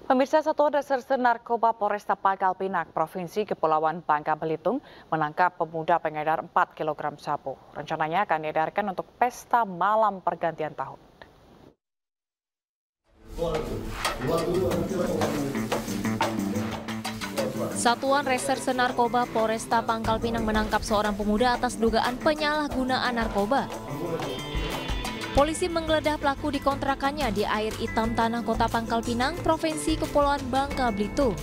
Pemirsa, Satuan Reserse Narkoba Polresta Pangkal Pinang, Provinsi Kepulauan Bangka Belitung, menangkap pemuda pengedar 4 kg sabu. Rencananya akan diedarkan untuk pesta malam pergantian tahun. Satuan Reserse Narkoba Polresta Pangkal Pinang menangkap seorang pemuda atas dugaan penyalahgunaan narkoba. Polisi menggeledah pelaku di kontrakannya di Air Hitam Tanah Kota Pangkal Pinang, Provinsi Kepulauan Bangka Belitung.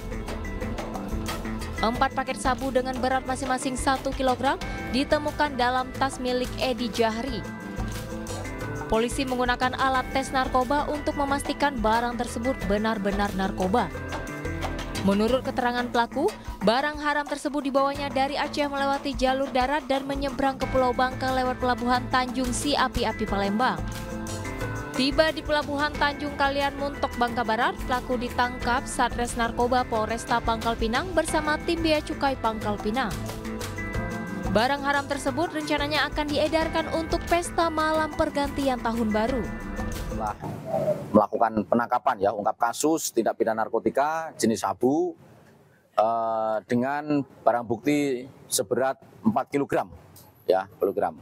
4 paket sabu dengan berat masing-masing 1 kg ditemukan dalam tas milik Edi Jahri. Polisi menggunakan alat tes narkoba untuk memastikan barang tersebut benar-benar narkoba. Menurut keterangan pelaku, barang haram tersebut dibawanya dari Aceh melewati jalur darat dan menyeberang ke Pulau Bangka lewat pelabuhan Tanjung Si Api-Api Palembang. Tiba di pelabuhan Tanjung Kalian Muntok Bangka Barat, pelaku ditangkap Satres Narkoba Polresta Pangkal Pinang bersama tim Bea Cukai Pangkal Pinang. Barang haram tersebut rencananya akan diedarkan untuk pesta malam pergantian tahun baru. Setelah melakukan penangkapan ungkap kasus tindak pidana narkotika jenis sabu dengan barang bukti seberat 4 kg kilogram.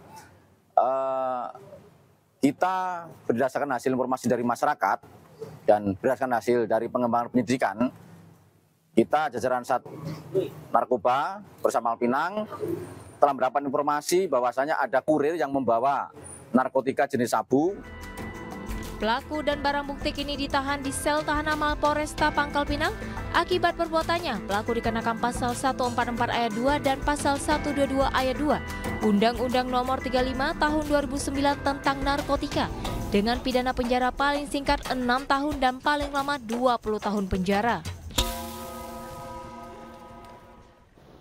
Kita berdasarkan hasil informasi dari masyarakat dan berdasarkan hasil dari pengembangan penyidikan, kita jajaran Sat Narkoba bersama Pinang telah mendapat informasi bahwasanya ada kurir yang membawa narkotika jenis sabu. Pelaku dan barang bukti kini ditahan di sel tahanan Polresta Pangkal Pinang. Akibat perbuatannya, pelaku dikenakan pasal 144 ayat 2 dan pasal 122 ayat 2 Undang-Undang Nomor 35 Tahun 2009 tentang narkotika dengan pidana penjara paling singkat 6 tahun dan paling lama 20 tahun penjara.